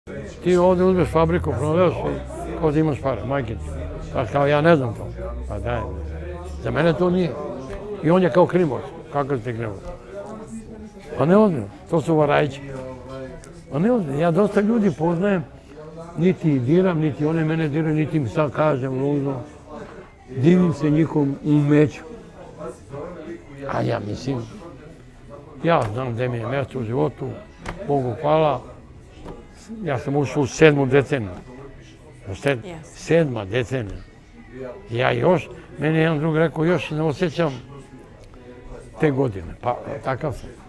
Ti ovdje uzmeš fabriku, prodaješ i kao da imaš pare, majke ti. Pa kao ja ne znam to. Pa daj. Za mene to nije. I on je kao krimoć. Kakav ste krimoć? Pa ne ozbiljno. To su varajči. Pa ne ozbiljno. Ja dosta ljudi poznajem. Niti diram, niti one mene diraju, niti im sad kažem nužno. Divim se njihovom umeću. A ja mislim, ja znam gde mi je mjesto u životu. Bogu hvala. Ja sam ušao u 7. deceniju. 7. decenija. Ja još, meni je jedan drug rekao, još ne osjećam te godine. Pa takav sam.